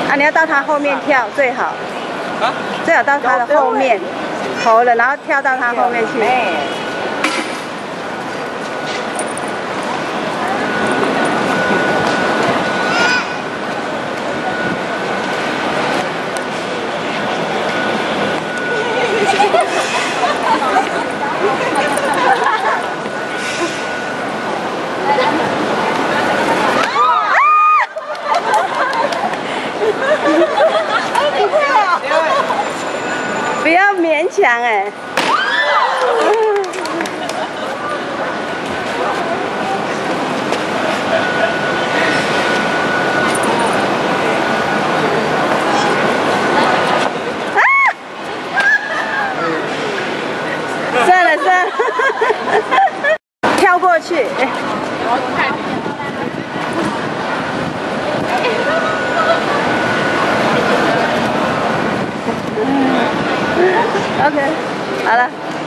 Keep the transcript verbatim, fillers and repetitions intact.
啊，你要到它后面跳最好。 啊？ 最好到它的后面，投了，然后跳到它后面去。不要勉强哎、欸！啊！算了算了，跳过去。OK， 好了。